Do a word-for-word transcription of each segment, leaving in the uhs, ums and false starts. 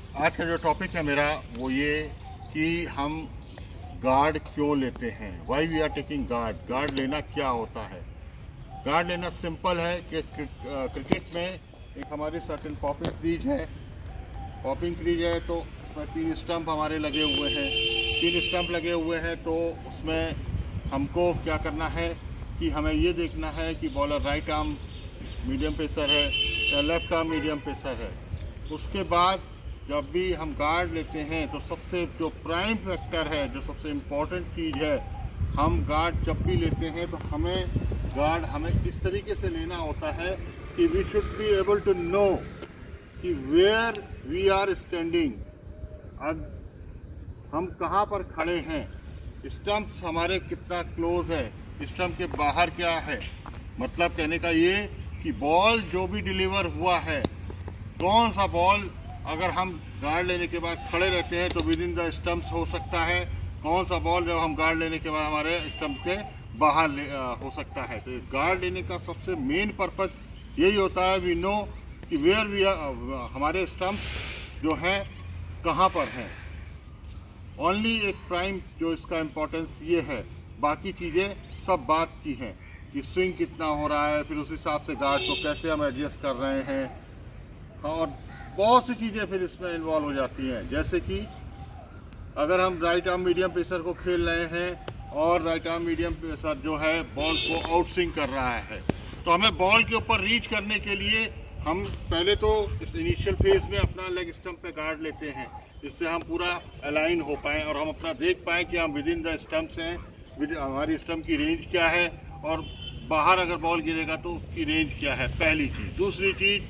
आज का जो टॉपिक है मेरा वो ये कि हम गार्ड क्यों लेते हैं, why we are taking guard. Guard लेना क्या होता है? गार्ड लेना सिंपल है कि क्रिकेट में एक हमारी सर्टेन पॉपिंग क्रीज है पॉपिंग क्रीज है तो उसमें तीन स्टंप हमारे लगे हुए हैं तीन स्टंप लगे हुए हैं तो उसमें हमको क्या करना है कि हमें ये देखना है कि bowler right arm medium pacer है या लेफ्ट आर्म मीडियम पेसर है। उसके बाद जब भी हम गार्ड लेते हैं तो सबसे जो प्राइम फैक्टर है, जो सबसे इम्पोर्टेंट चीज़ है, हम गार्ड जब भी लेते हैं तो हमें गार्ड हमें इस तरीके से लेना होता है कि we should be able to know कि वेयर वी आर स्टैंडिंग, अब हम कहाँ पर खड़े हैं, स्टंप्स हमारे कितना क्लोज है, स्टंप के बाहर क्या है। मतलब कहने का ये कि बॉल जो भी डिलीवर हुआ है, कौन सा बॉल अगर हम गार्ड लेने के बाद खड़े रहते हैं तो विद इन द स्टंप्स हो सकता है, कौन सा बॉल जब हम गार्ड लेने के बाद हमारे स्टंप के बाहर हो सकता है। तो गार्ड लेने का सबसे मेन पर्पज यही होता है, वी नो कि वेयर वी आर, हमारे स्टंप्स जो हैं कहाँ पर हैं। ओनली एक प्राइम जो इसका इम्पोर्टेंस ये है, बाकी चीज़ें सब बात की हैं कि स्विंग कितना हो रहा है, फिर उस हिसाब से गार्ड को कैसे हम एडजस्ट कर रहे हैं, और बहुत सी चीज़ें फिर इसमें इन्वॉल्व हो जाती हैं। जैसे कि अगर हम राइट आर्म मीडियम पेसर को खेल रहे हैं और राइट आर्म मीडियम पेसर जो है बॉल को आउट स्विंग कर रहा है, तो हमें बॉल के ऊपर रीच करने के लिए हम पहले तो इनिशियल फेज में अपना लेग स्टंप पे गार्ड लेते हैं, जिससे हम पूरा अलाइन हो पाएँ और हम अपना देख पाएँ कि हम विद इन द स्टंप्स हैं, हमारी स्टंप की रेंज क्या है और बाहर अगर बॉल गिरेगा तो उसकी रेंज क्या है, पहली चीज़। दूसरी चीज़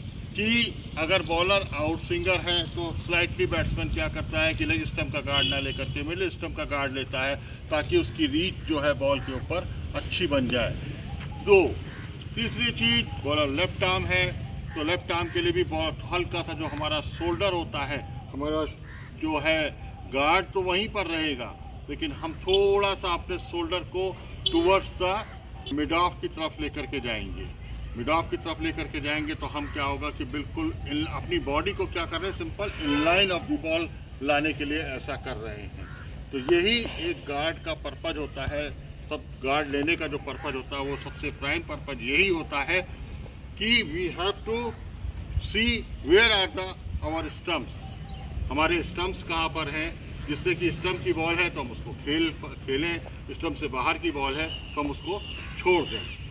कि अगर बॉलर आउट स्विंगर है तो स्लाइटली बैट्समैन क्या करता है कि लेग स्टंप का गार्ड ना लेकर के मिडिल स्टंप का गार्ड लेता है, ताकि उसकी रीच जो है बॉल के ऊपर अच्छी बन जाए। दो तीसरी चीज़, बॉलर लेफ्ट आर्म है तो लेफ्ट आर्म के लिए भी बहुत हल्का सा जो हमारा शोल्डर होता है, हमारा जो है गार्ड तो वहीं पर रहेगा, लेकिन हम थोड़ा सा अपने शोल्डर को टूवर्ड्स द मिड ऑफ की तरफ लेकर के जाएंगे मिड ऑफ की तरफ लेकर के जाएंगे तो हम क्या होगा कि बिल्कुल इन, अपनी बॉडी को क्या कर रहे हैं, simple in line of the ball लाने के लिए ऐसा कर रहे हैं। तो यही एक गार्ड का पर्पज होता है। सब गार्ड लेने का जो पर्पज होता है वो सबसे प्राइम पर्पज यही होता है कि we have to see where are the our stumps, हमारे स्टंप्स कहाँ पर हैं, जिससे कि स्टंप की बॉल है तो हम उसको खेल खेलें, स्टंप से बाहर की बॉल है तो हम उसको छोड़ दें।